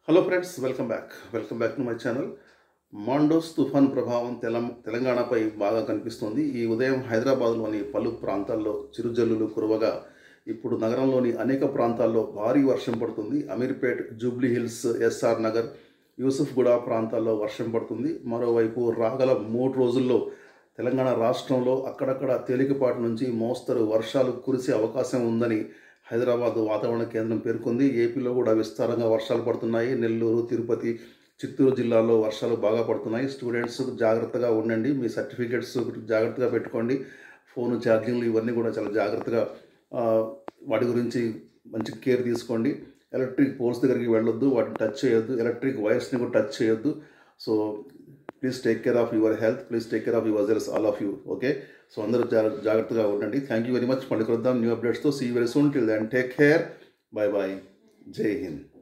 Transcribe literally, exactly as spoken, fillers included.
Hello friends, welcome back welcome back to my channel. Mandous తుఫాన్ ప్రభావం తెలం తెలంగాణపై బాగా కనిపిస్తుంది. ఈ ఉదయం హైదరాబాద్లోని పలు ప్రాంతాల్లో చిరుజల్లులు కురవగా ఇప్పుడు నగరంలోని అనేక ప్రాంతాల్లో భారీ వర్షం పడుతుంది. అమీర్పేట్, జూబ్లీ హిల్స్, ఎస్ఆర్ నగర్, యూసుఫ్గూడ ప్రాంతాల్లో వర్షం పడుతుంది. మరోవైపు రాగల మూడు రోజుల్లో తెలంగాణ రాష్ట్రంలో అక్కడక్కడ తేలికపాటి నుంచి మోస్తరు వర్షాలు కురిసే అవకాశం ఉందని హైదరాబాద్ వాతావరణ కేంద్రం పేర్కొంది. ఏపీలో కూడా విస్తారంగా వర్షాలు పడుతున్నాయి. నెల్లూరు, తిరుపతి, చిత్తూరు జిల్లాల్లో వర్షాలు బాగా పడుతున్నాయి. స్టూడెంట్స్ జాగ్రత్తగా ఉండండి. మీ సర్టిఫికేట్స్ జాగ్రత్తగా పెట్టుకోండి. ఫోన్ ఛార్జింగ్లు ఇవన్నీ కూడా చాలా జాగ్రత్తగా వాటి గురించి మంచి కేర్ తీసుకోండి. ఎలక్ట్రిక్ పోల్స్ దగ్గరికి వెళ్ళొద్దు, వాటిని టచ్ చేయొద్దు. ఎలక్ట్రిక్ వైర్స్ని కూడా టచ్ చేయొద్దు. So please take care of your health, please take care of your selves, all of you. Okay, so అందరూ జాగ్రత్తగా ఉండండి. Thank you very much. మళ్ళీ కలుద్దాం న్యూ అప్డేట్స్తో. See you very soon. Till then take care. Bye bye. Jai Hind.